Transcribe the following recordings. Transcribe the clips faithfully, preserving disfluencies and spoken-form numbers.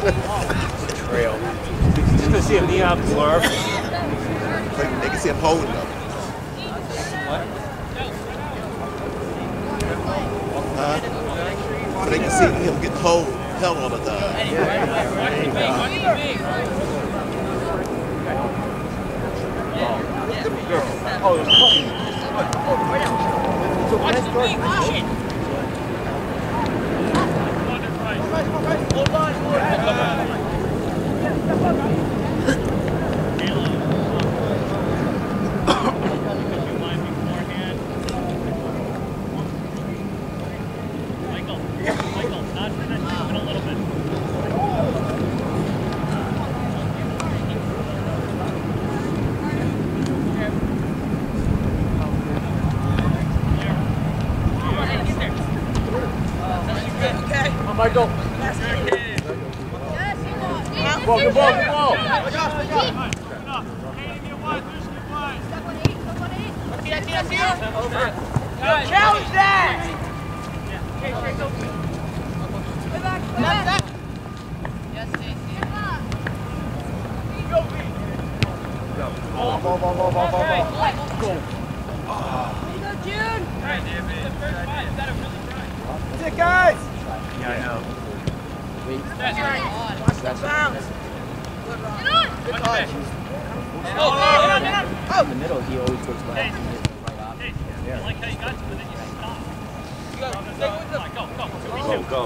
Trail. Just gonna see a neon blur. Like they can see him holding them. What? Uh, but they can see him get hold, held all the time. Oh, there's fucking. So watch the feet, watch it. Hold on, hold Michael. Good ball, good ball, good ball. Challenge that! Ball, ball, ball, ball, ball, ball. Go. June! That's it, guys! Yeah, I know. That's right. Watch the bounce. Good touch. Oh, in the middle, he always goes left. Right option. Yeah. I like how you got to it, then you stop. Go, go, go. Go, go.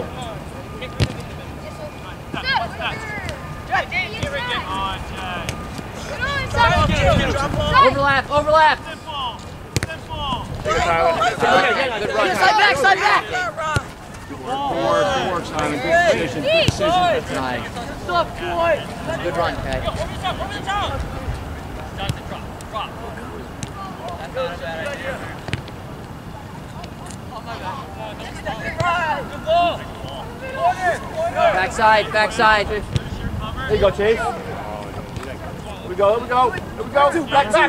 Jay, Jay, get rid of on, Overlap, overlap. Simple. Simple. Take it, Tyler. Good run, Side back, side back. Good work, good work, good work, Simon. Good decision, good decision. That's nice. Stop, boy. Good run, Kay. Over the top, over the top. Start the drop, drop. That's not a bad idea. Oh my God. Good ball. Backside, backside. There you go, Chase. Here we go, here we go. Here we go. Back, back.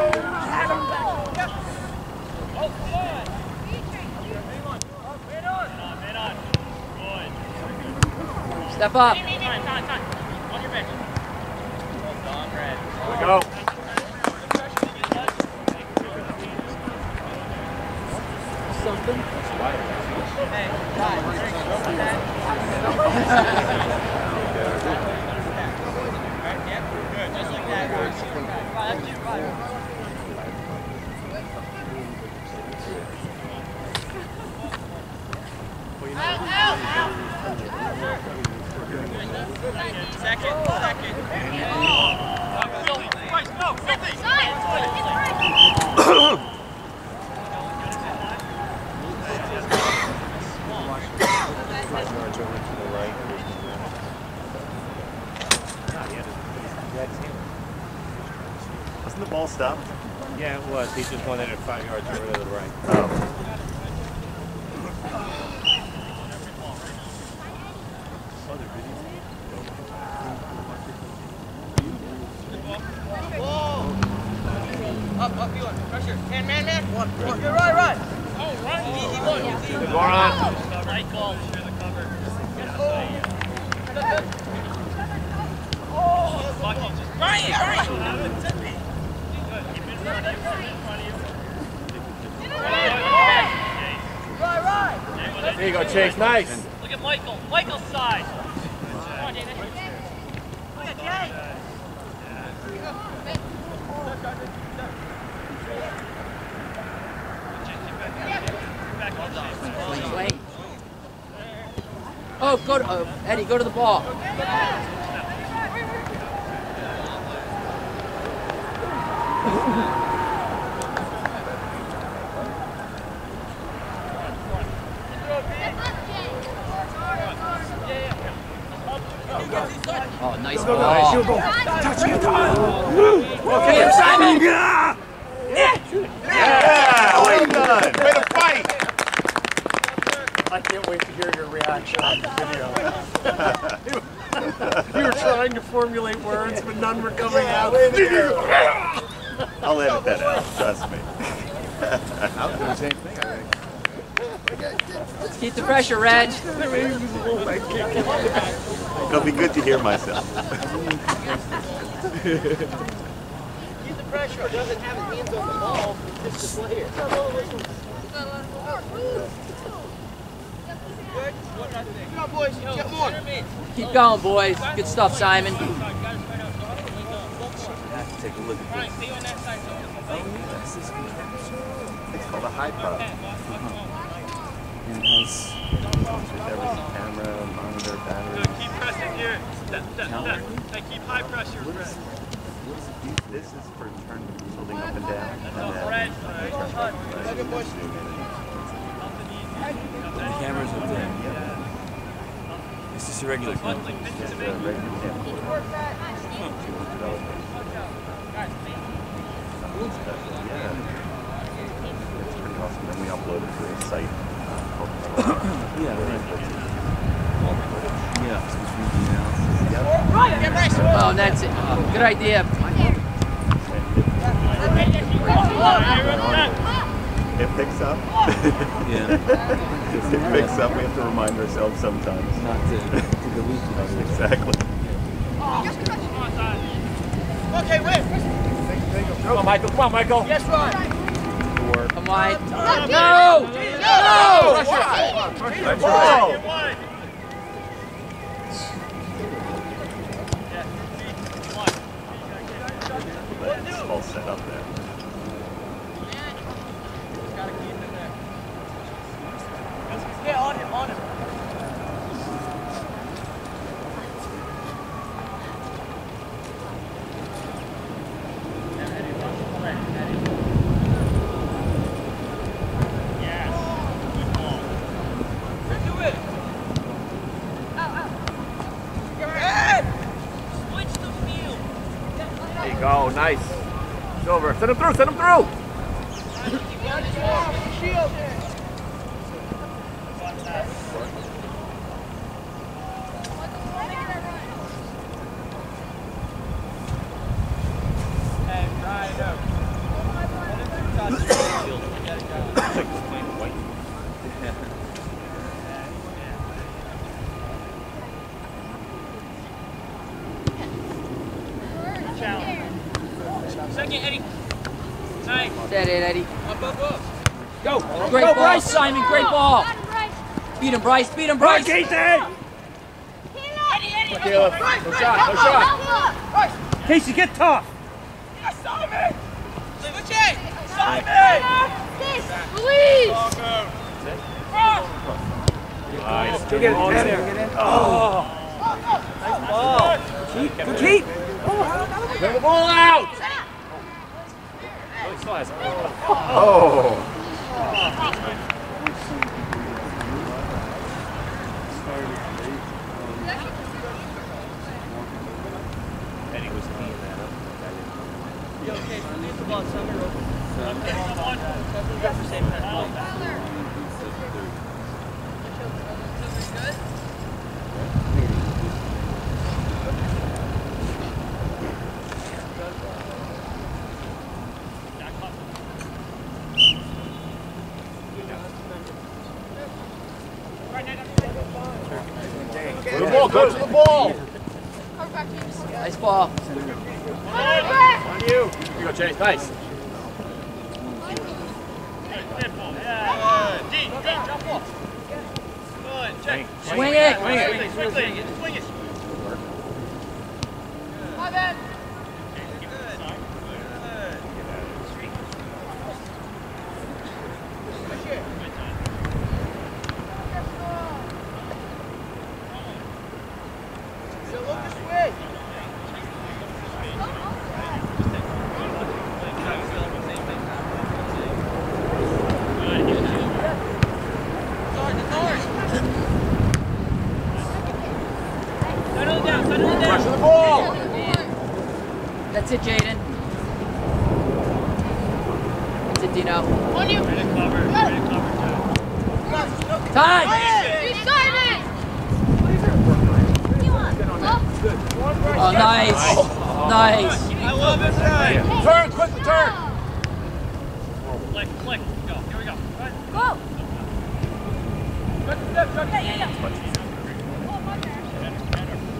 Step up. Time, time, time. On your back. Well done, Red. Here we go. Something. Hey, guys. Good, just like that. Right, that's you, right. Out, out, out. Second, second. Go, Bryce, go, fifty. Wasn't the ball stopped? Yeah, it was. He just wanted it five yards over to the right. Oh. Up, up, you want pressure. Man, man, man. One, one. Good run, run. Oh, run. Easy one. Easy. Good ball, Ron. Right call. Share the cover. Oh, Bucky, just Ryan, Ryan. Keep in front of you. Keep in front of you. Right, right. There you go, Chase. Nice. Look at Michael. Michael's side. Come on, David. Look at Jay. Wait. Oh, go to, uh, Eddie, go to the ball. Oh, nice ball. Touch it, okay, Simon. Yeah, well done. Way to fight. I can't wait to hear your reaction on the video. You were trying to formulate words, but none were coming out. I'll edit that out, trust me. I'll do the same thing, I think. Let's keep the pressure, Reg. I mean, he was a little like kick. It'll be good to hear myself. Keep the pressure. He doesn't have his hands on the ball. It's the player. Good. Come on, boys. Get more. Keep going, boys. Good stuff, Simon. Take a look at this. It's called a high pro. And it has everything, camera, monitor, battery. Keep pressing here. That, that, that. Hey, keep high pressure, What Brett. is, what does it do? This is for turning, tilting up and down. And Oh, then Brett. turn up, right? The cameras up there. It's just a regular camera. Yeah, the regular camera. Yeah. It's pretty awesome. Then we upload it to a site. Yeah, right. Yeah, it's just Oh, that's it. Oh, good idea. It picks up. yeah. It picks up. We have to remind ourselves sometimes. Not to, to delete it. Exactly. Okay, wait. Come on, Michael. Come on, Michael. Yes, Ron. Come on. No! No! Nice ball. It's all set up there. Yeah, on him, on him. There you go. Nice. It's over. Send him through. Send him through. Shield. Second, Eddie. Nice. That's it, Eddie. Up, up, up. Go. Great Go, ball, Bryce. Simon. Great ball. Beat him, Bryce. Beat him, Bryce. Casey. Caleb. No shot. No shot. Casey, get tough. Yes, Simon. Simon. Simon. Please! Nice. Get in there. Oh. Nice ball. Keep. Good keep. Bring the ball out. Really slice. Oh. Eddie was cleaning that up. You okay? Leave the ball. Tell me real quick. Okay, someone. You got the same kind of play. Good? Go to the ball. Go to the ball. Nice ball. On you. Here you go, Chase. Nice. Yeah. Deep, deep, jump off. Good. Check. Swing it. Swing it. Swing it. Swing it. My bad. That's it, Jaden. That's it, Dino. On you. Ready to cover. Ready to cover, too. Time! Simon! Oh, nice. Nice. I love it, Brian. Turn. Quick. Turn. Click, click. Go. Here we go. Right. Go! Good step, good. Yeah, yeah, yeah. Oh, my bad.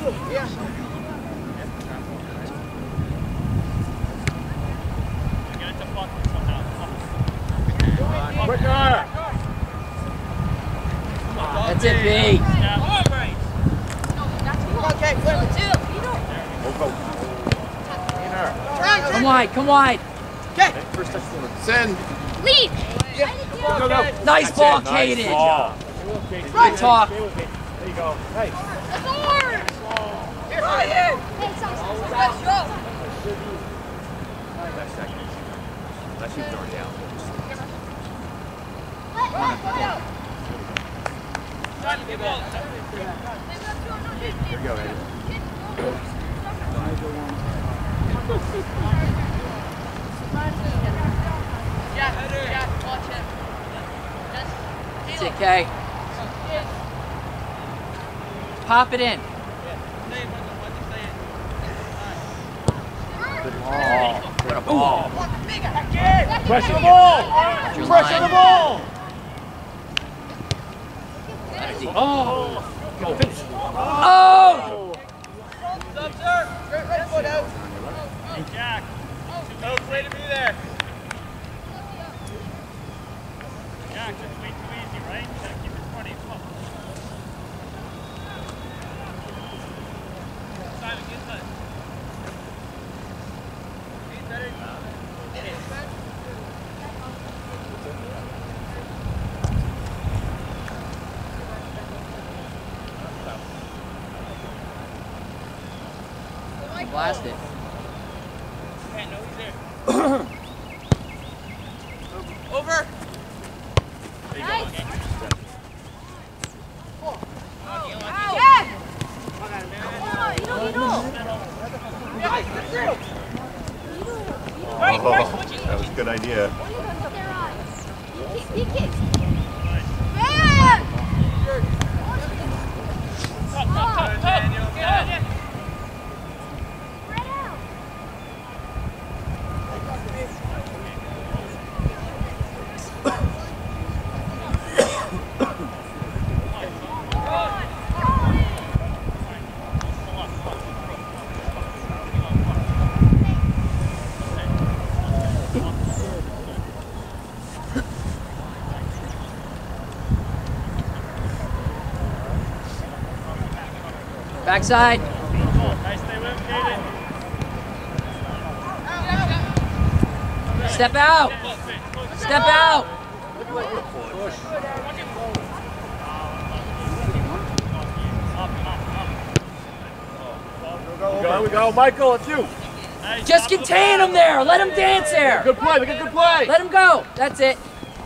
Get it to Buckland somehow. Quicker! That's it, B. Yeah, all right. Okay, flip it. Two. Come wide, come wide. Send. Lead. Go, go, go. Nice ball, Caden. Ball. Good talk. There you go. Hey. Forward. Here, here. Let's go. Unless you've already out. Here we go, Eddie. That's it, Kay. Pop it in. What a ball. Pressure the ball. Your Pressure the line. ball. That's it. Oh. Go, finish. Oh! Hey, Jack. Coach, way to be there. Jack, that's way too easy, right? You gotta keep it in front of you. Come on. Simon, get inside. Get better. Blast it. Hey, no, he's there. Over. There you go. Okay. Oh, that was a good idea. Top, top, top, top. Yeah. Backside. Nice stay with him, Kaden. Step out. Step out. There we go, Michael, it's you. Nice. Just contain him there. Let him dance there. Good play, we got good play. Let him go. That's it.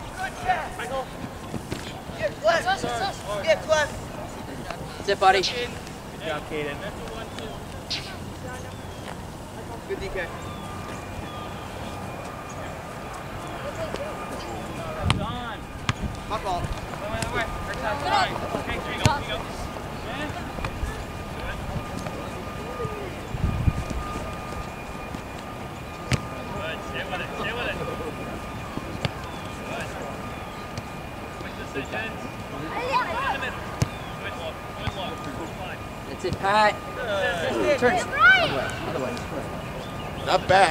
That's it, buddy. Good job, Caden. Good D K. Done. My fault. Wait, wait, wait. First time. Okay, here you go. Here you go. Good. Stay with it. Stay with it. Good. Quick decisions. In the middle. Good look. Good look. Fine. That's it, Pat. Turn. Other way. Not bad.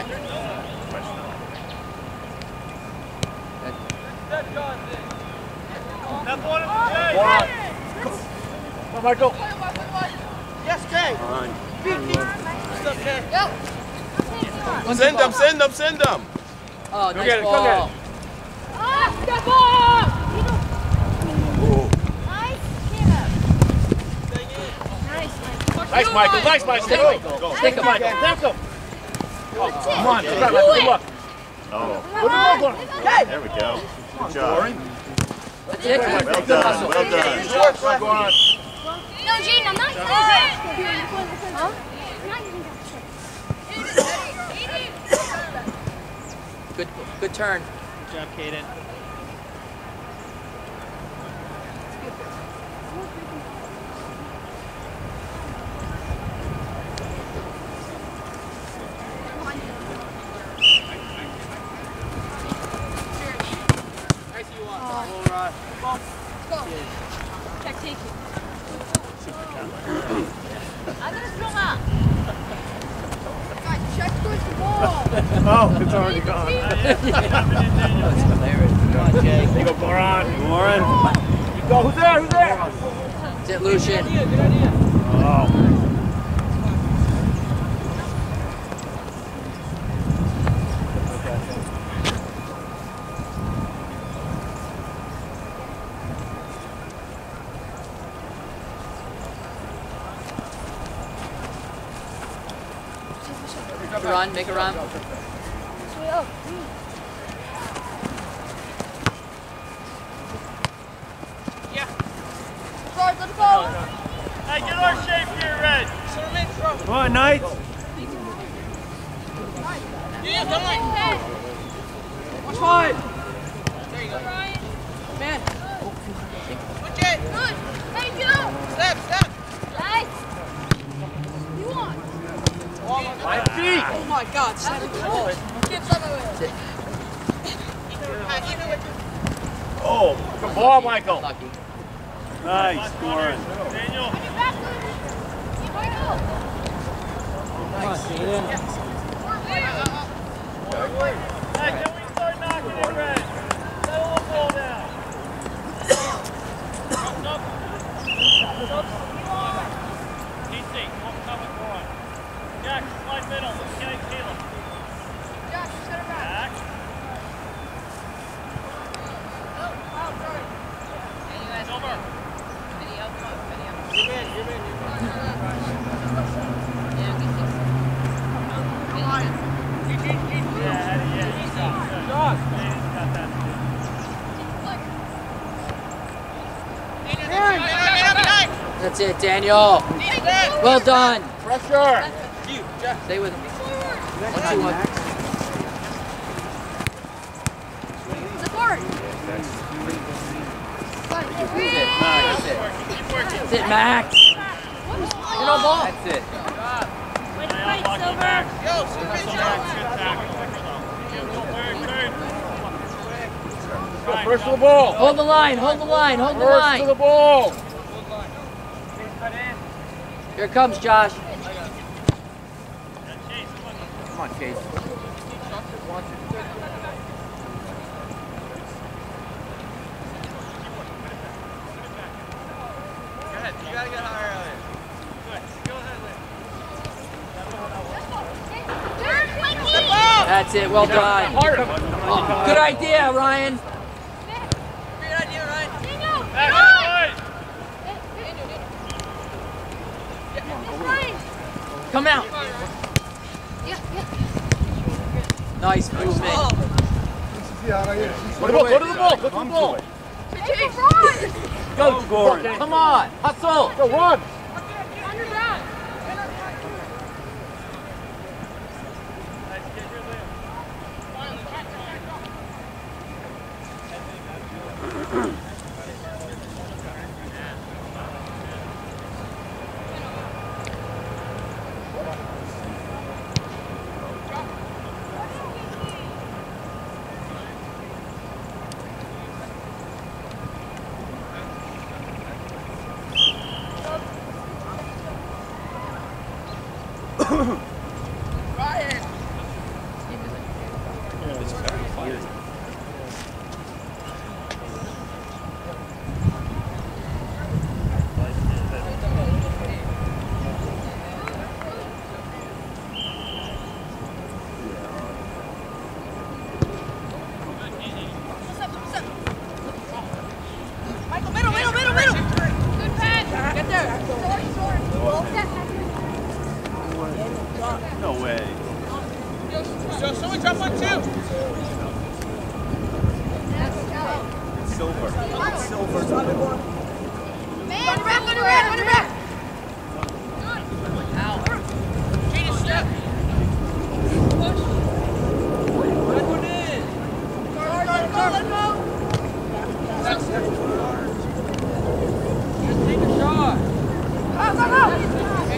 That ball is One. Come on, Michael. Yes, Kay. On. What's up, Kay? Send them, send them, send them. Oh, Go nice get it, go ball. get it. Nice, Michael. Nice, Michael. Stick Go. him. Go. Stick him. Michael. Tap him. Oh, Come on. Good luck, Michael. Good luck. Oh, Good luck, Michael. there we go. Good job. That's it. Well Good done, hustle. well done. Go on. No, Gene, I'm not using that. Huh? I'm not using that. Good, good turn. Good job, Caden. Check, take it. Oh, it's already gone. That's hilarious. Come on, Jake. There you go, Goran. Goran. Go. Who's there? Who's there? That's it, Lucian. Good idea. Oh. Make a run, make a run. Let's go. Hey, get our shape here, Red. Come on, Knight. Yeah, come on. Watch wide. There you go, Ryan. Man. Watch it. Good. Thank you. Step, step. Nice. You want? My feet. Oh my God, seven goals. Give some of it. Oh, good ball, Michael. Lucky. Nice, Goran. Daniel. Michael. Come on, Steven. Hey, can we start knocking it, Red? Settle the ball down. T C, come come with Goran. Jack, slide middle. Okay, Caleb. Josh, set it back. Back. Silver. That's it, Daniel. Well done. Pressure. Stay with him. One, two, one. Support. That's it. That's it, Max. Get on ball. That's it. Way to fight, Silver. First to the ball. Hold the line, hold the line, hold the First to line. the ball. Here it comes, Josh. Come on, Chase. That's it, well done. Oh, good idea, Ryan. Come out. Nice movement. Go to the ball. Go to the ball. Go to the ball. Go, Goran. Come on, hustle. Go, run. No way. So someone drop one too. Silver. Silver. Man, run, run, run, run, run. Gina, step. Push. Let go, let go, let go. Take a shot. Go, go, go.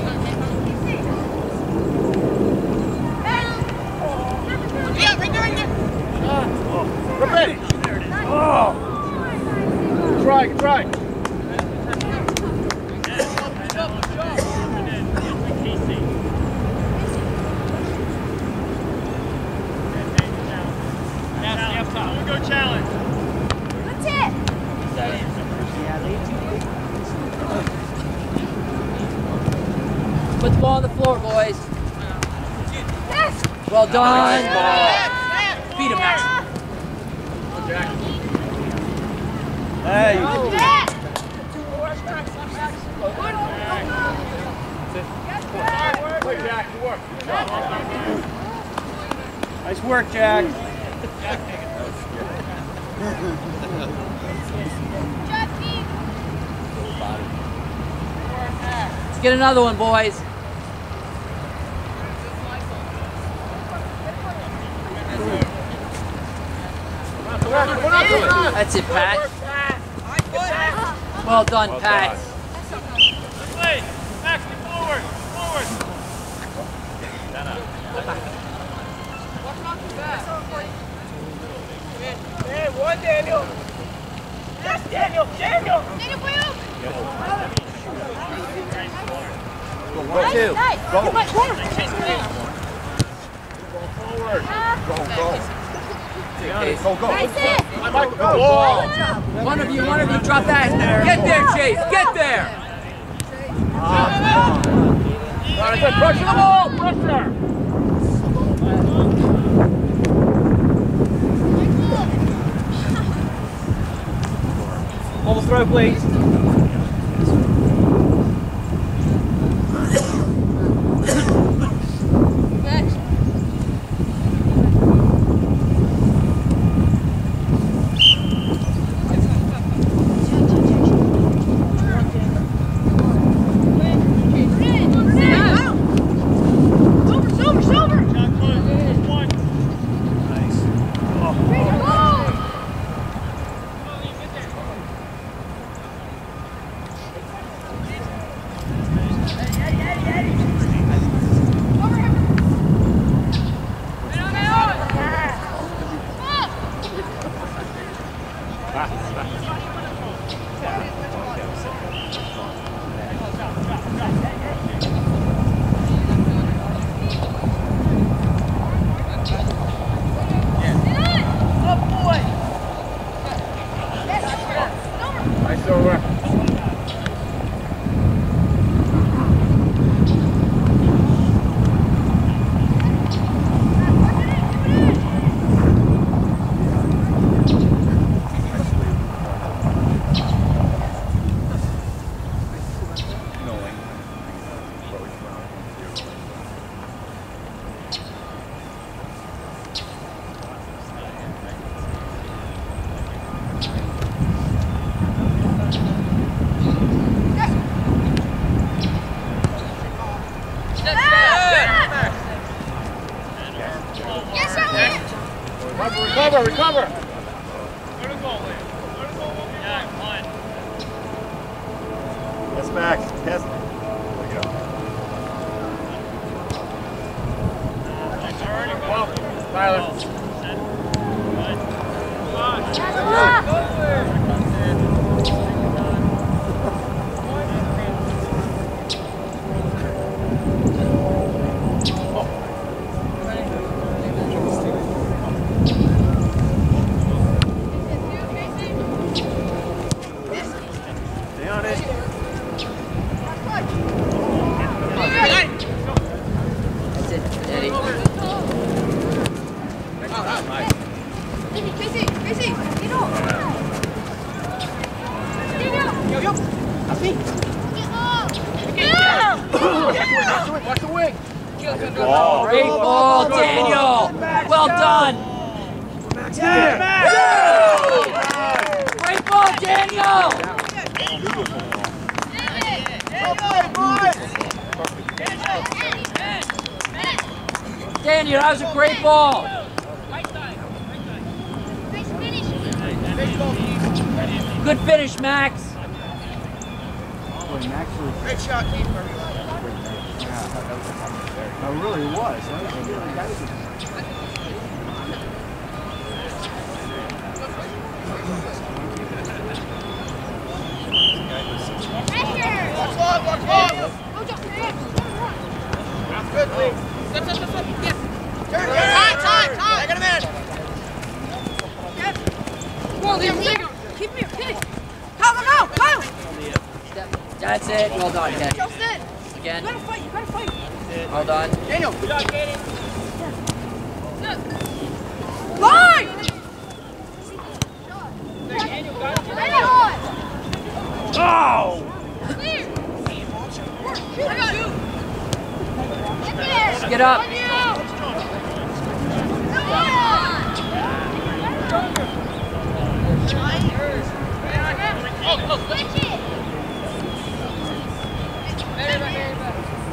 Yeah, right there, right there. We're ready. Oh. Try, try. Put the ball on the floor, boys. Well done. Beat him, Max. Hey, you nice work, Jack. Let's get another one, boys. That's it, Pat. Well done, Well Pat. done. Hey, Max, get forward, forward. Hey, one Daniel. Yes, Daniel, Daniel. Daniel, for you. Go, go, two. Go. Forward. Go, go. Go, go. Go. One of you, one of you, drop that. Get there, Chase. Get there. Pressure the ball, pressure. Ball throw, please. Recover, recover. Where to go, Liam? Where to go? Yeah, come on. Yes, Max. Yes. There we go. Well, Tyler. Stay on it. That's it, Eddie. Casey, Casey, get off. Yo, yo. Watch the wing. Ball. Great ball, Daniel. Well done. Yeah. Great ball, Daniel. Daniel, that was a great ball. Good finish, Max. Great shot, keeper. No, really, it was. Watch long, watch long. Good, Lee. Step, step, step, step. Yeah. Turn, turn. Time, time, time. I got him in. Go, Liam, take him. Keep him, keep him. Go, go, go, go. That's it. Well done, Ken. Just it. again. You gotta fight, you gotta fight. Well done. Daniel. Good job, Katie. Line! Daniel, got it. Oh! Get up. Oh, oh, switch it. Better, better, better.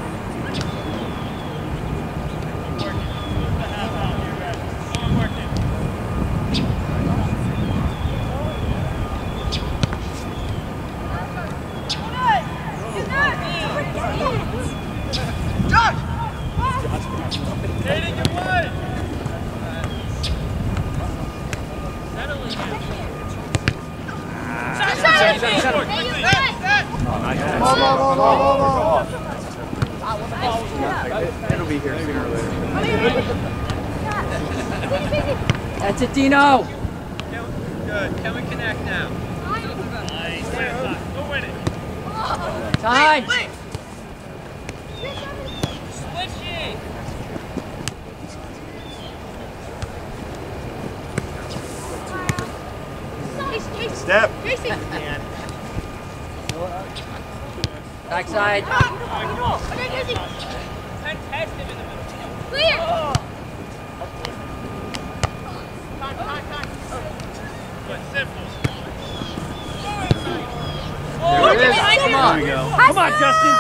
It'll be here sooner or later. That's it, Dino. Good. Can we connect now? Nice. Go win it. Time. Switching. Step. Backside. Test him in the middle. Clear. Good. Simple. There it is. Come on. There we go. Come on, Justin.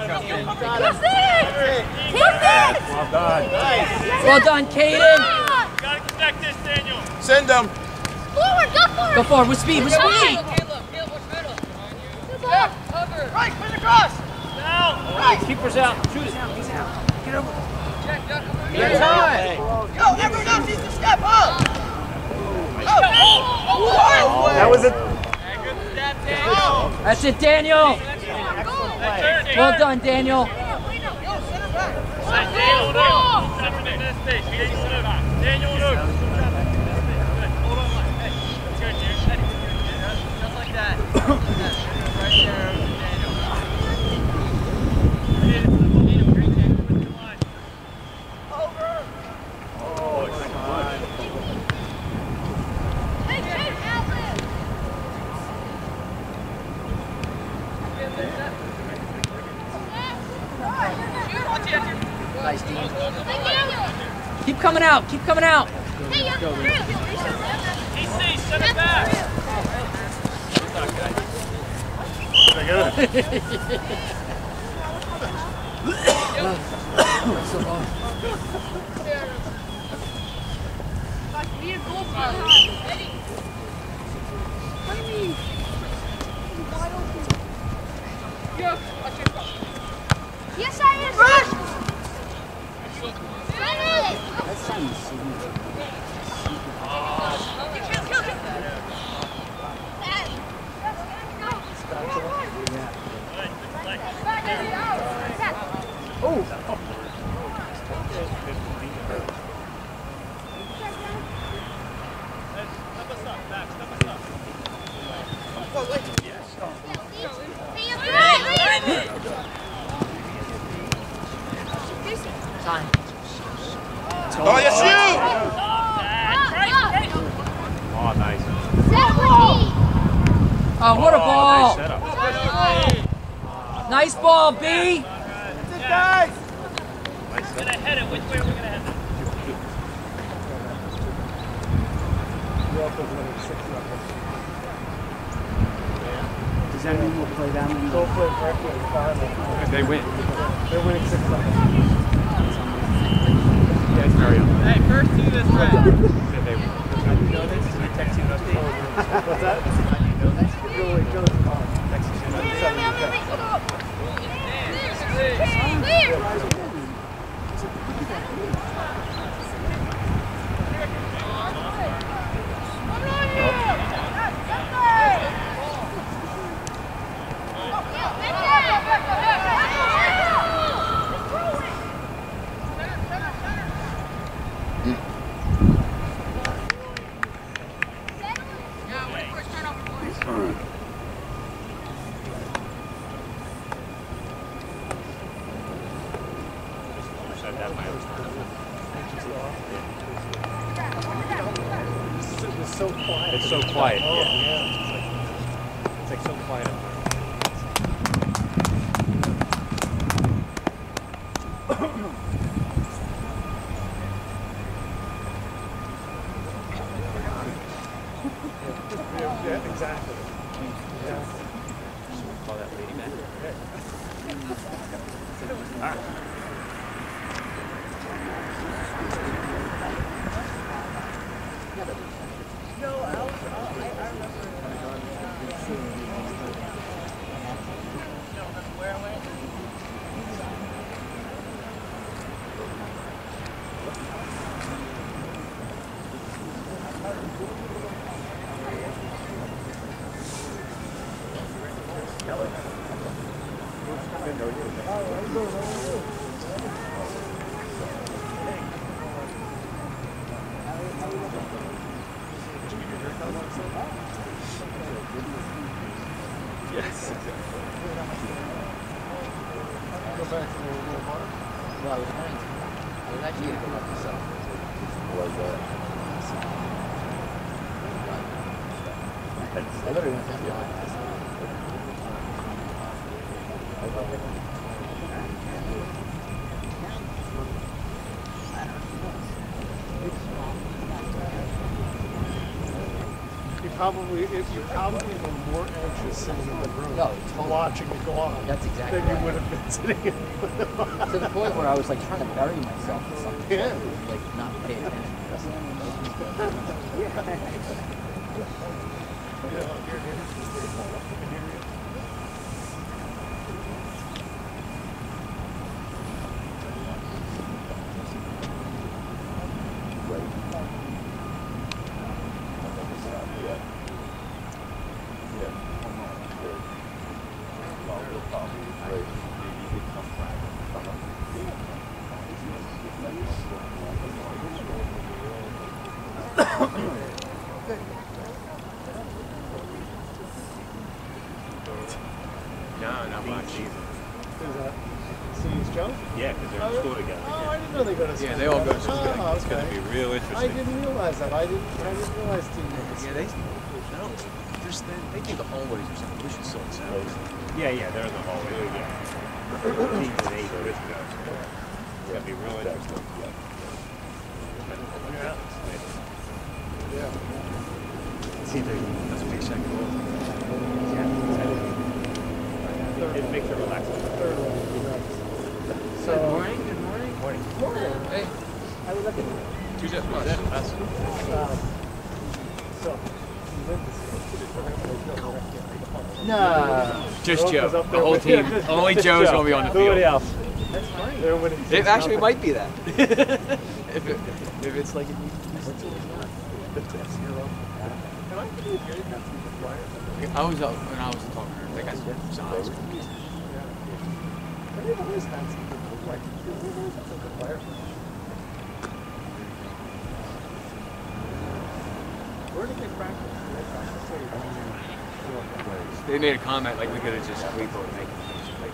Well done. Well done, Caden. Gotta connect this, Daniel. Send them. Forward, go forward. Go forward with speed, with speed. Caleb, Caleb, watch middle. Step. Cover. Right, put it across. Down. Keeper's out. Shoot it. He's out. Get over. Check, duck. Get time. Yo, everyone else needs to step up. That was a. Good step, Daniel. That's it, Daniel. That's your turn. Well done, Daniel. Daniel, no. Stepping in this space. We need to sit back. Daniel, no. Good. Hold on, line. Hey, that's good, dude. Steady. Just like that. Right there, Daniel. Daniel, great, Daniel. With the line. Over. Oh, come on. Hey, hey, outlet. Nice, Dean. Hey, Daniel. Keep coming out. Keep coming out. Hey, you're through. E C, send it back. Yes, I am. Rush. Time. Oh, yes, you! Oh, nice. Oh, what a Oh, ball. nice setup. Nice ball, B. Guys! We're gonna head it. Which way are we gonna head it? Does that mean we'll play that one? Go play correctly. They win. They're winning six nothing. Yeah, it's very unlucky. Hey, first do this round. They win. How do you know this? Did I text you an update? What's that? How do you know this? Go away, go to the car. Text you an update. that might always turn It was so quiet. It's so quiet, Oh, yeah. yeah. It's like so quiet up there. Yeah, yeah, exactly. Yeah. Call that lady back. Yes, exactly. Go back to the little bar. Well, I was going to. I was actually going to go up myself. Was that? I literally went down the line. You probably, if you probably were more anxious sitting in the room, No, totally. watching it go on, That's exactly than you right. would have been sitting in. To the point where I was like trying to bury myself in something. Yeah. Like not pay attention. No, not much either. Is that Steve's Joe? Yeah, because they're in school together. Oh, I didn't know they go to school. Yeah, they all go to school Oh, together. okay. It's going to be real I interesting. didn't realize that. I didn't. I didn't realize Steve went to Yeah, they, no, there's, they, they think the hallways or something. We should sort this out. Yeah, yeah, they're in the hallway. Yeah. Teams and eight or this goes. It's going to be real interesting. Yeah. Yeah. See, that's a big second goal. It makes it relaxing. Third one. So, Good morning. Good morning. Morning. Hey. How we looking? Who's that? Who's that? Us. um, so you live this No. Just Joe Joe. was up The there whole with- team. Just- Only just Joe's Joe. going to be on the Nobody field. else. That's funny. They're winning It six actually nothing. might be that. if, it, if it's like it needs to be. I was up when I was talking to her. Like I said, sounds They've always had some good players. They've always had some good players. Where did they practice? Did they practice They made a comment like we could have just repo and make it.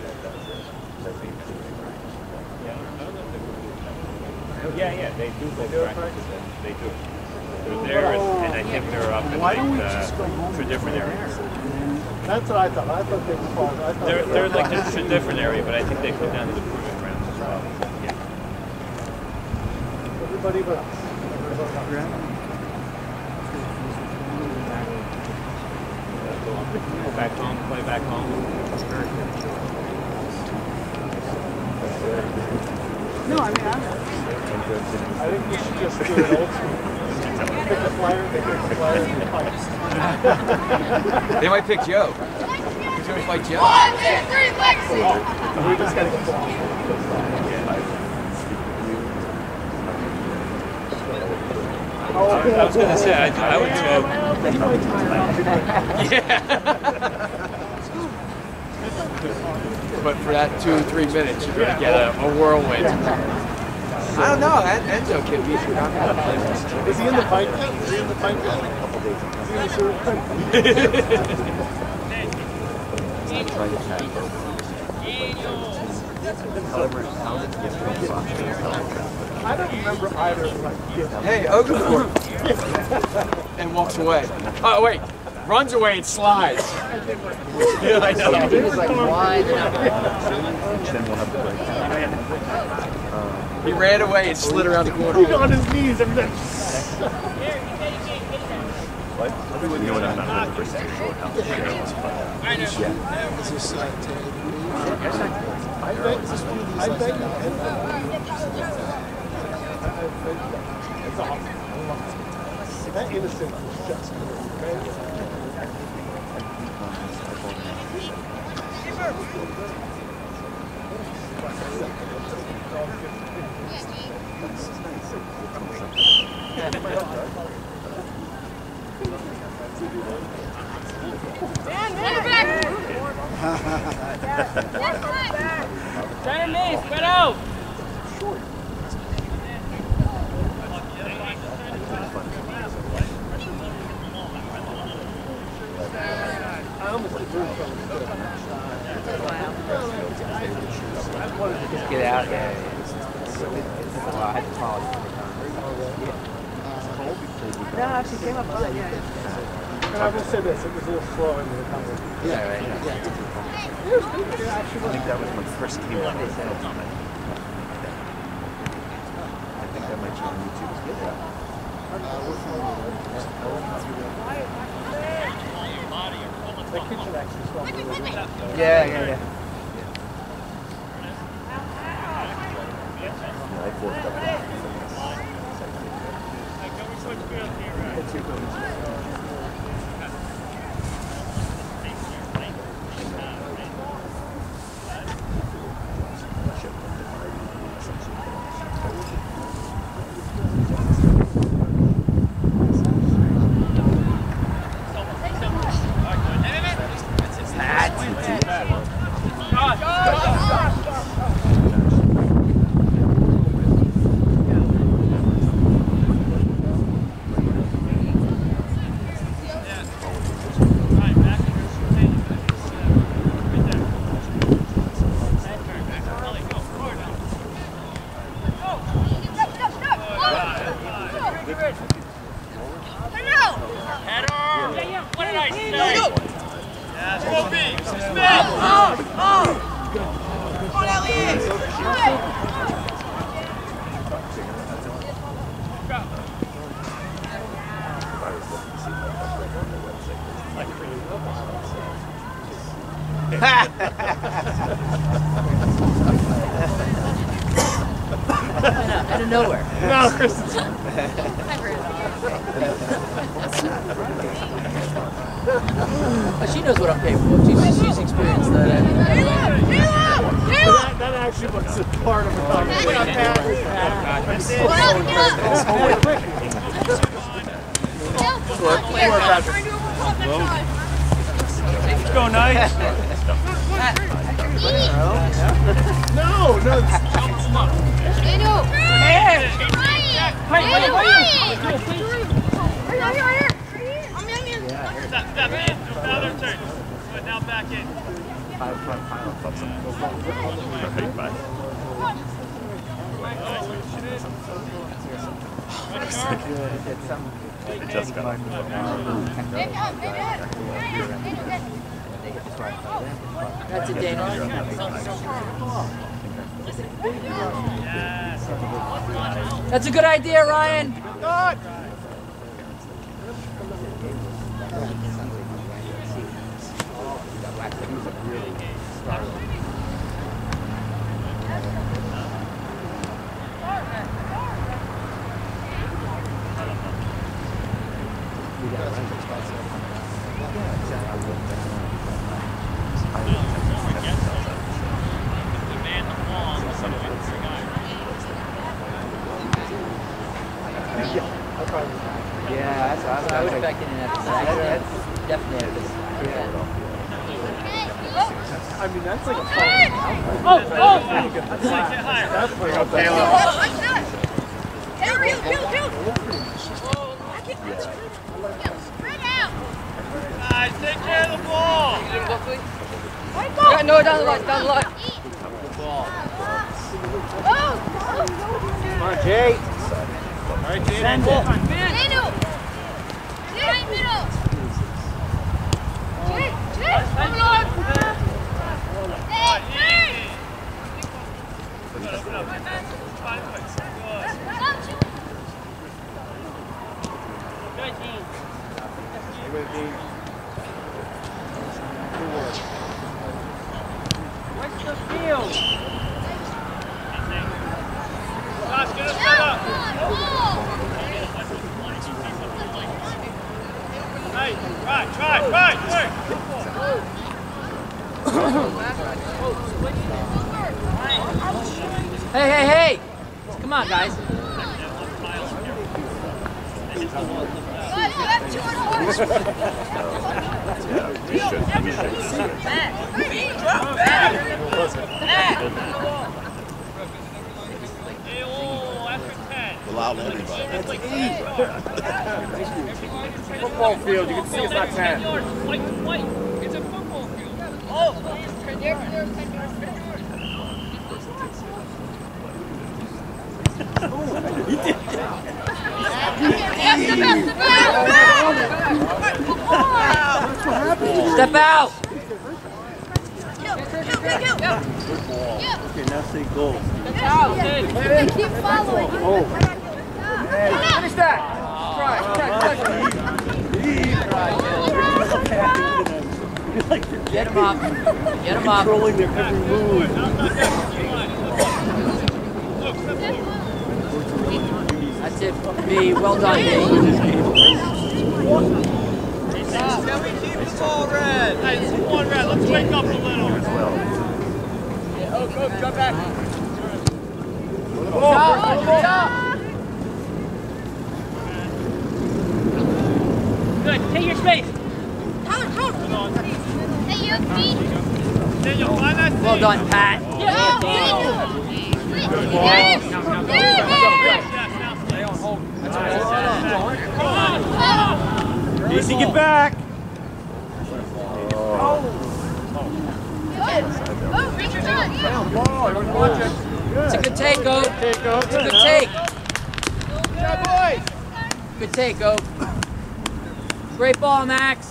Yeah, yeah, they do go practice. They do. They're there, and, and I think they're up in Why like don't we uh, just go home for different areas. That's what I thought. I thought they were far. I thought They're they they're were like far. just a different area, but I think they come down to the proving grounds as well. Yeah. Everybody but us. Everybody but us. Go back home, play back home. No, I mean, I'm, I think we should just do it old school. Pick a flyer, they pick a flyer, and fight. They might pick Joe. Who's going to fight Joe? One, two, three, Lexi! We just gotta get ball. I was going to say, I, I would too. Yeah. But for that two, three minutes, you're going to get a, a whirlwind. I don't know. En- Enzo can be. Is he in the fight yet? Is he in the fight yet? Is he in the sewer fight? I don't remember either of like. Hey, Okafor. And walks away. Oh wait, runs away and slides. Yeah, I know. He was like, why? He ran away and slid around the corner. He's on his knees every time. What? You know what? I'm not one hundred percent sure how the share was funded. Is this uh, I bet. I bet. It's awesome. That innocent was just good. Turn me, spread out. I almost did do Just get out. Yeah, yeah. Well, I had to follow. No, she came up fine. Yeah. And I will say this, it was a little slow in the recovery. Yeah, right. Yeah. I think that was my first game on the film. I think that might be on YouTube. The kitchen actually smelled really good. Yeah, yeah, yeah. I forked up. Out of nowhere. No, Kristen. Oh, she knows what I'm capable of. She's, she's experienced that. That, that actually was a part of the conversation. Let's go, nice. No, no. Daniel! Hey! Daniel, Ryan! Step, step in. Now their turn. Good, now back in. Final, final, final thoughts on right back. It just got off the That's it, Daniel. That's a good idea, Ryan. God. Yeah, that's what I would have backed in and after that. That's definitely after that. I mean, that's like a fun Oh, oh! That's like get higher. That's like a Guys, take care of the ball. Yeah, no, down the line, down the line. Ball. Come on, Jay. All right, Jay. Send it. Middle. Jay, middle. Jay, Jay, hold on. Hey, hey. Good, Dean. Where's the field? Josh, get us set up. Hey, try, try, try, try. Hey, hey, hey! Come on, guys. Guys, you have two on horse. Yeah, you should. You should. Back. Drop back. Back. Hey, oh, after ten. Allow everybody. It's like Football field, you can see it's not ten. White to white. It's a football field. Oh, there's there's ten yards. Step out! Okay, now say goal. Keep following. Finish that. Try, try, try. Get him up. Get him up. Controlling their every move. That's it. B. Well done, B. Can we keep the ball red? Hey, it's one red. Let's wake up a little. Oh, go, jump back. Good job. Good job. Good. Take your space. Hey, you feet. Daniel, find that seat. Well done, Pat. Yeah, Good ball. Yes. Yes, now stay on hold. Easy, get back. Oh, reach your time. It's a good take, Oak. Take, go. It's a good take. Yeah, boys. Good take, Oak. Great ball, Max.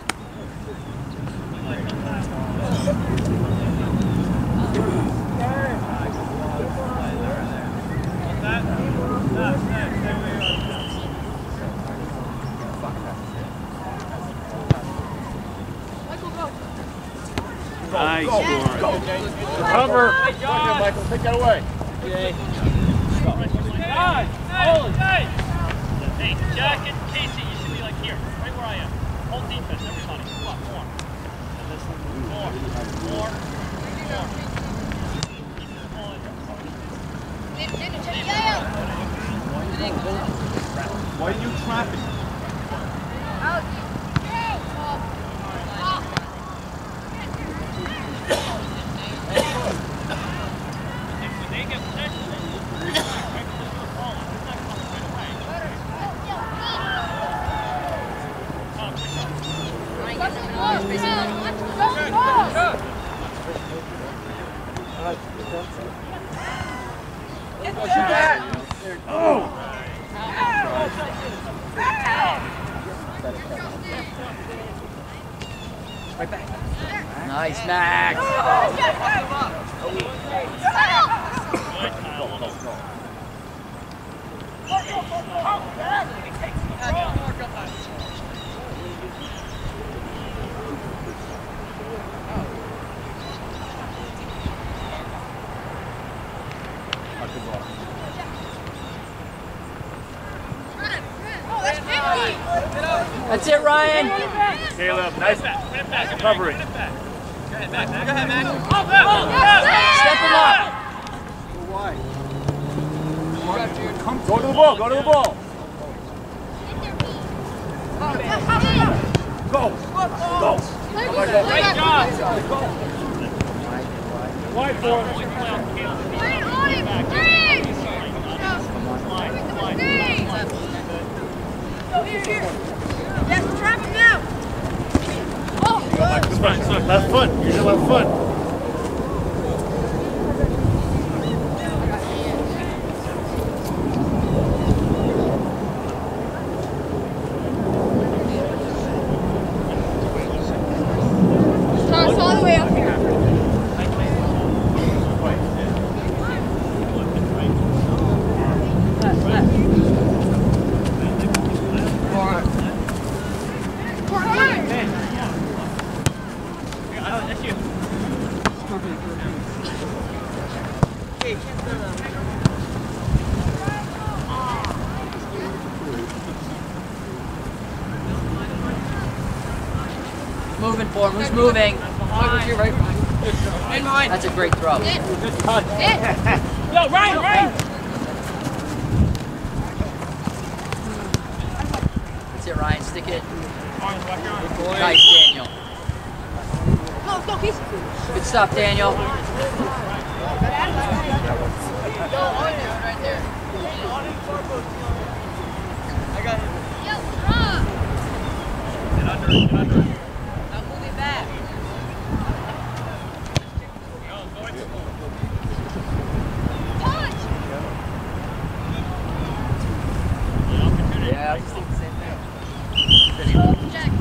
Nice. Go, go, go. Cover. Hey, John. Michael, take that away. Hey, hey. Hey, Jack and Casey, you should be like here, right where I am. Hold defense, everybody. Come on, more. More. More. More. Why are you trapping? They get possession. Right because you're falling. It's not coming right away. Nice, Max. That's it, Ryan. Caleb, nice recovery. Go ahead, Max. Go ahead, Max. Step him up. Go to the ball, go to the ball. Go. Go. Great job. Wide for him. Yes, trap him now. Left foot. Use your left foot. Moving for him. Who's moving? In mine. That's a great throw. Yo, Ryan, Ryan. That's it, Ryan. Stick it. Nice, Daniel. Go, go, Keith. Good stuff, Daniel. Go on there, right there. I got it. Yo, Rob. Get under it, get under it. I'm moving back. Touch. Yeah, I just think the same thing. Jack.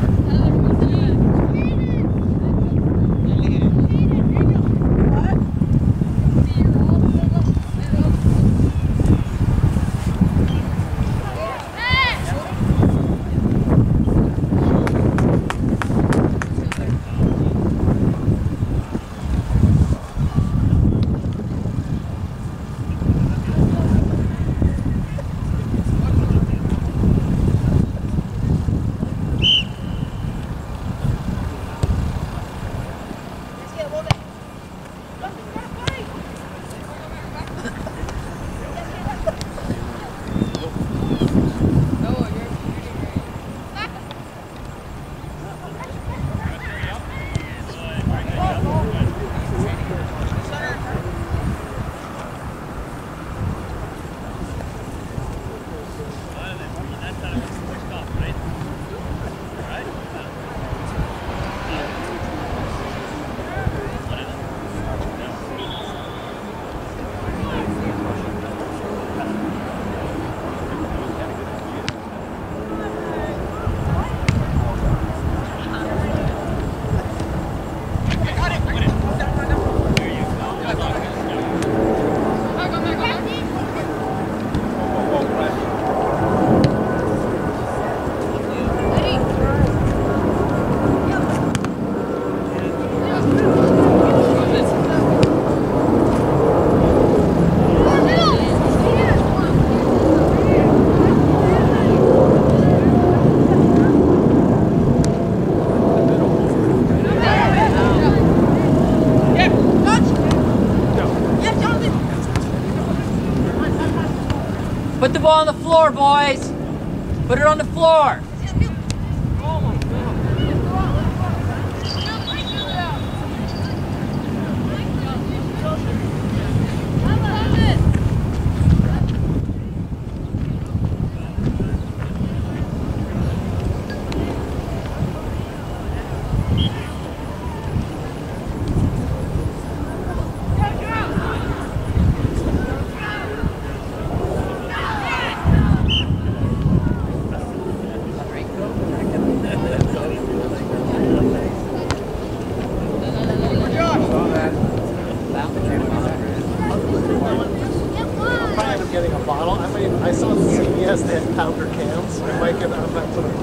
Put the ball on the floor, boys. Put it on the floor. Getting a bottle. I mean, I saw the C V S they had pounder cans. We might get out of that sort of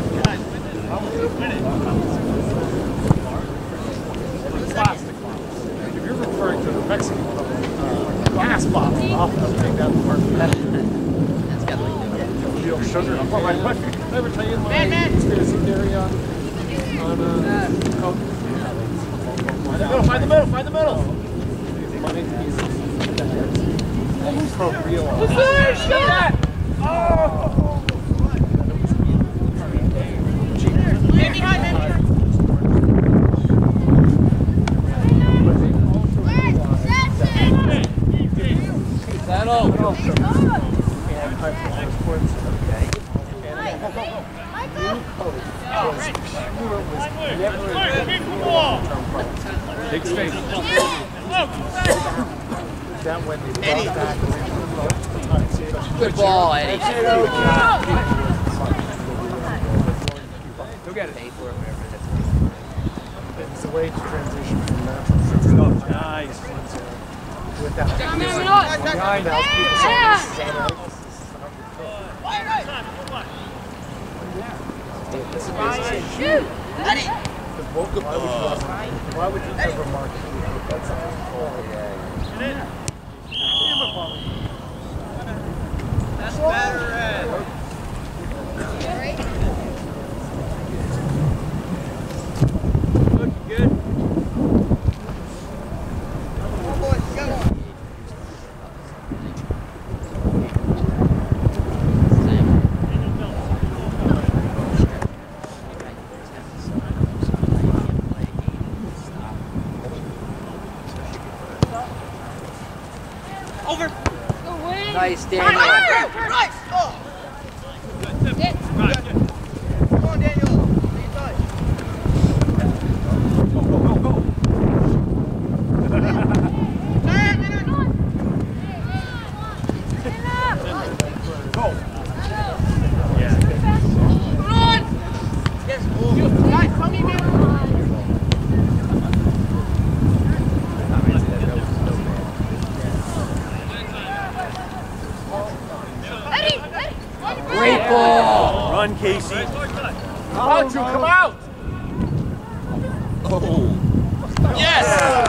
plastic bottle. If you're referring to the Mexican uh, glass bottle, I'll take that part. That's got like Real sugar. Well, I, did I ever tell you my conspiracy theory on, on uh, Coke? Find the middle, find the middle, find the middle. Money pieces. From real. What's that? Oh! Man behind, man behind. Settle. Big space. That when they brought back Good ball, Eddie. Go get it. Pay for it, whatever that's it's a way to transition from natural systems. Nice. Without behind us, people say this is Shoot! Eddie! why would you, why would you ever market? That's a, oh, yeah. Over. Nice, Daniel. Right. Oh. Right. Come on, Daniel. Take your time. Go, go, go, go. Go. Yeah. Come on. Yes. Guys, come here, man. Great ball. Run, Casey. Come out, you come out. Oh. Yes.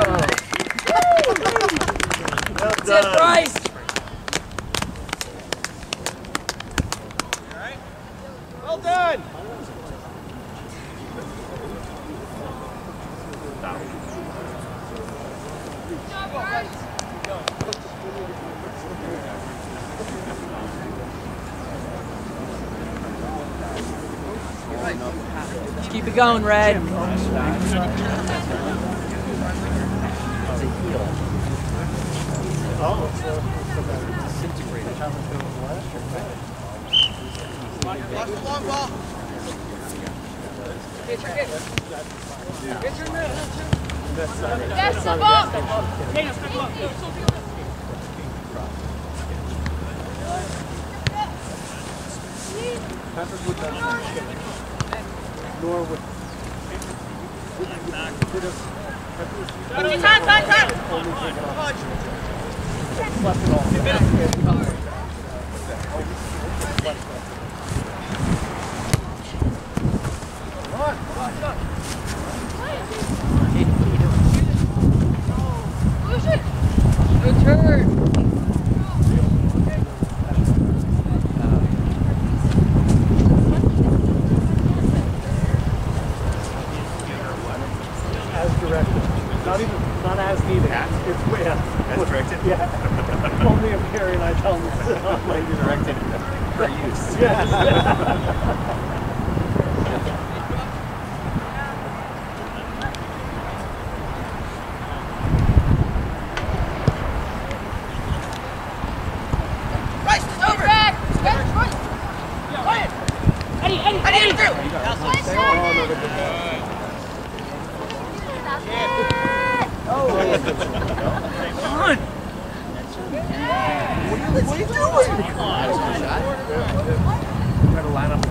Well That's it, Bryce. Well done. Let's keep it going, Red. Oh, it's disintegrated. Watch the long ball. Get your get. Get your man. That's the ball. Peppers would not nor would Time, time, time, time. left it all. Good turn. As directed. Not even, not as needed. It's way out. As directed? Yeah. Only if Harry and I tell him to sit on my Directed for use. Yes. Rice, it's over. Back. Back. Eddie, Eddie, Eddie, through. Come on. What are you doing? Try to line up.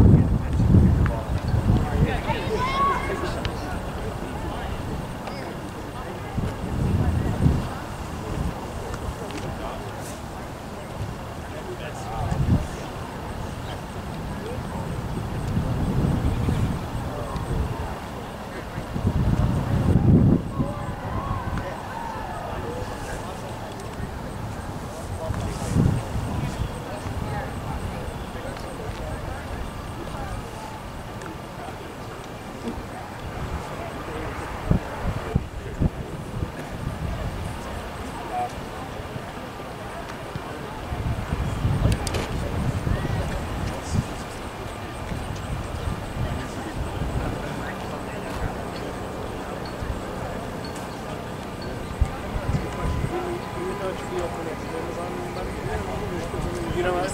You know what?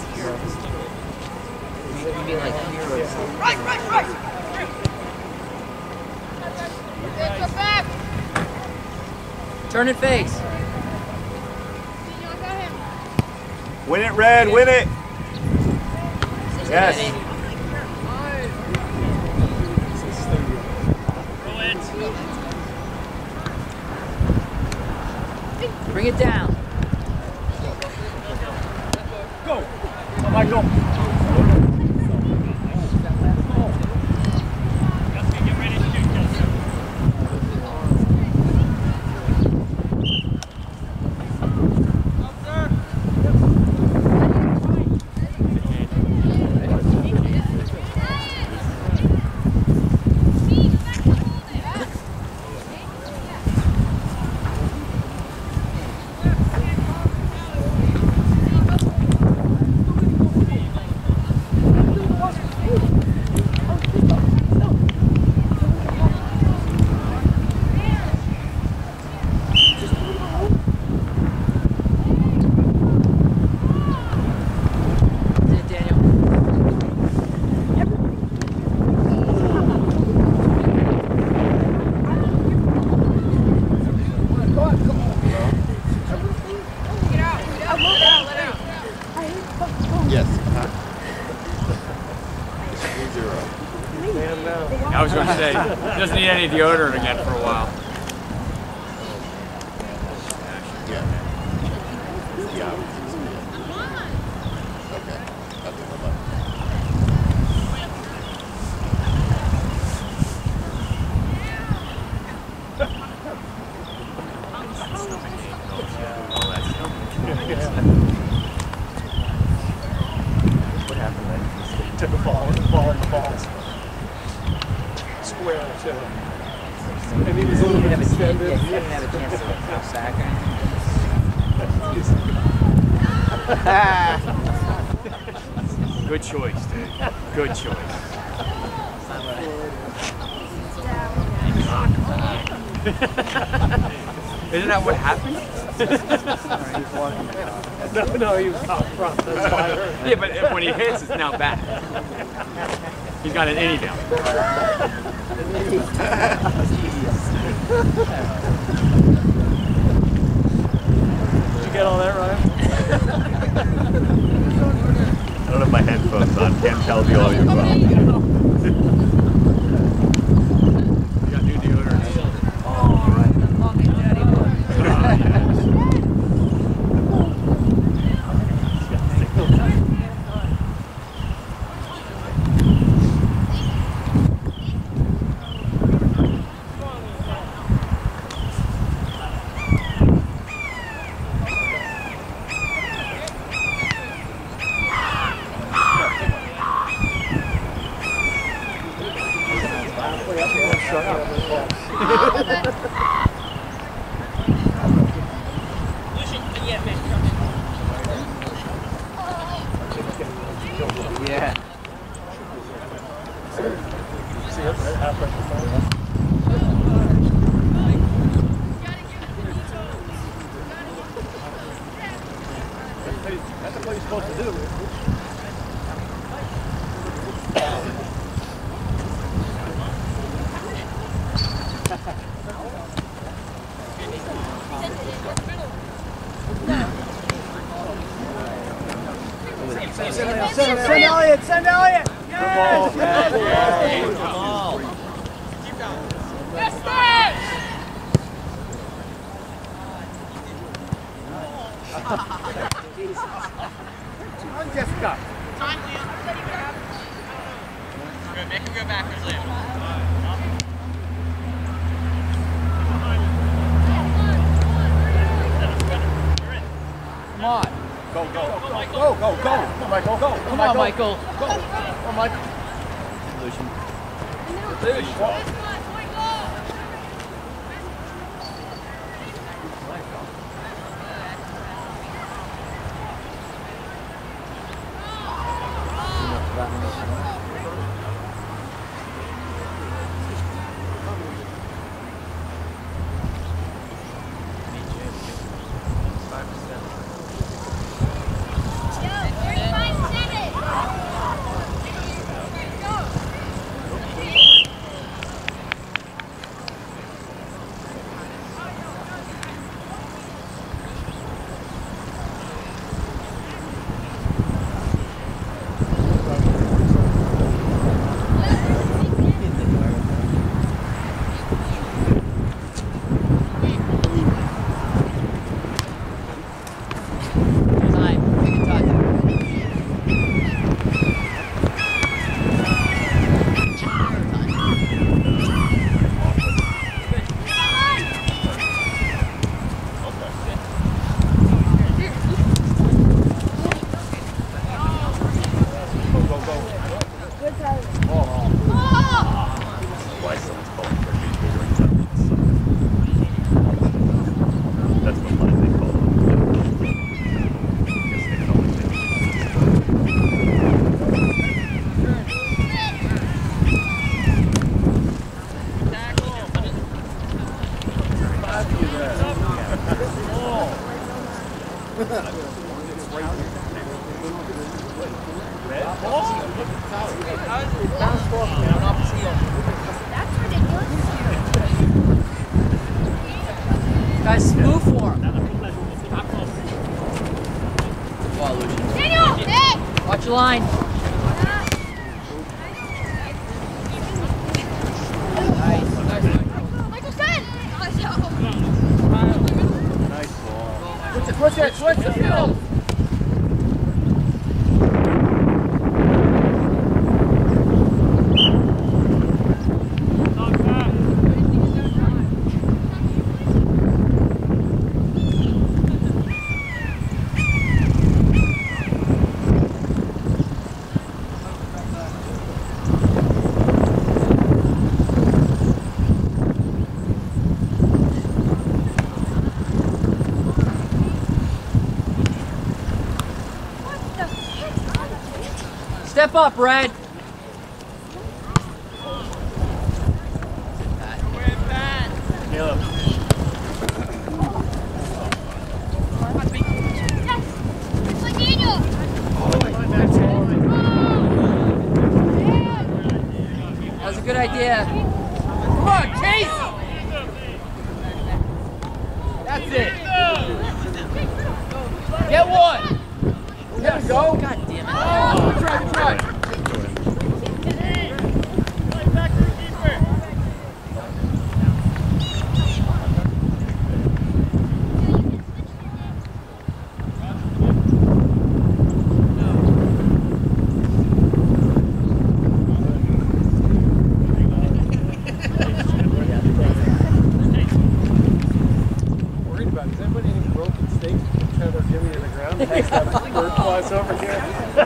You mean like heroes? Right, right, right. Get back. Turn and face. Win it, Red, win it. Yes. Bring it down. Go. Oh, Michael. was going to say, he doesn't need any deodorant again for a while. Yeah. Yeah. Okay. That's what I What happened then? Took a ball and the ball and the balls. Square too. And he was a little bit extended. Yeah, he didn't have a chance to like, sack or Good choice, dude. Good choice. Isn't that what happened? No, no, he was out front. That's why I heard. Yeah, but if, when he hits, it's now back. He's got an innie down. Did you get all that, Ryan? I don't have my headphones on. Can't tell the audio well. You got new deodorant. Yeah. See it right halfway from That's what you're supposed to do. Send Elliot, send Elliot! Yes! Yes! On Jessica. Good, make him go backwards, Liam. Come on. Go, go, go, go, go, go, Michael, go, Come on, Michael. go, go, Michael. Lucian. Guys, move for him. Ball, Lucian. Watch your line. Step up, Red. That was a good idea. Come on, Chase! That's it. Get one. There we go. God damn it. Oh, good try, good try. Over here.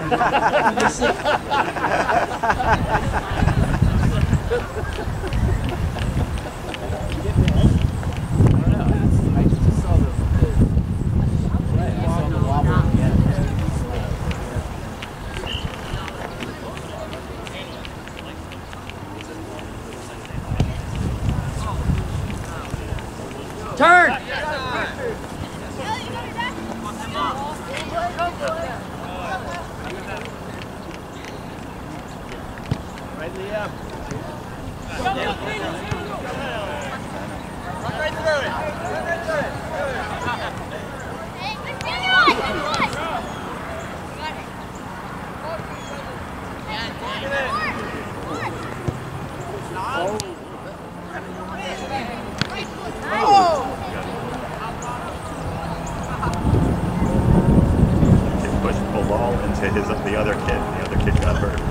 Turn! Right, Liam. Run right through it. Run right through it. Kid pushed Bilal into his the other kid. The other kid got hurt.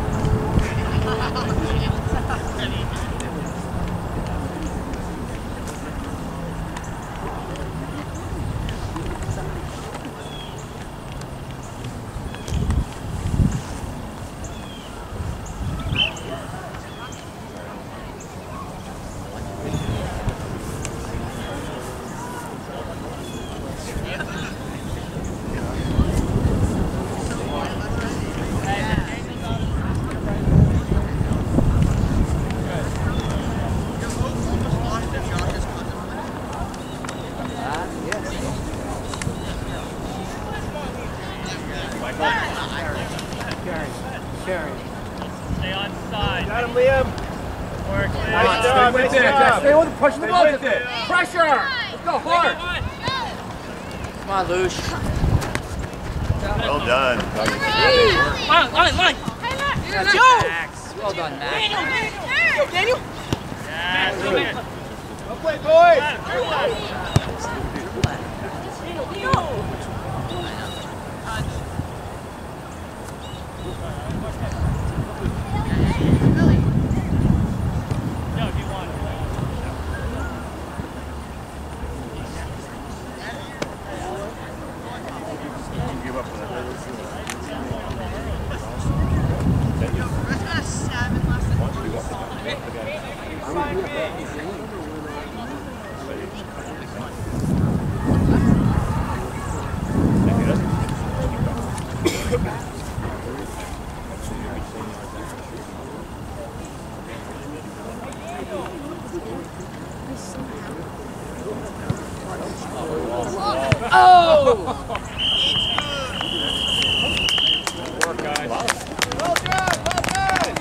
Stay on side. Got him, Liam. Work. Nice job, nice job. Stay with it, push the ball. with it. Pressure! Let's go hard. Come on, Lush. Well done. Line, line, line. That's Max. Well done, Max. Yo, Daniel. Yeah, good. Well played, boys. Yo, if you want. Give up on that. Oh! Work, guys. Well done, well done.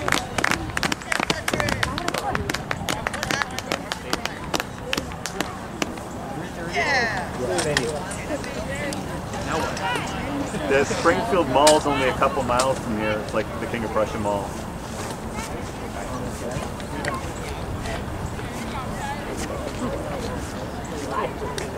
The Springfield Mall is only a couple miles from here. It's like the King of Prussia Mall. Thank you.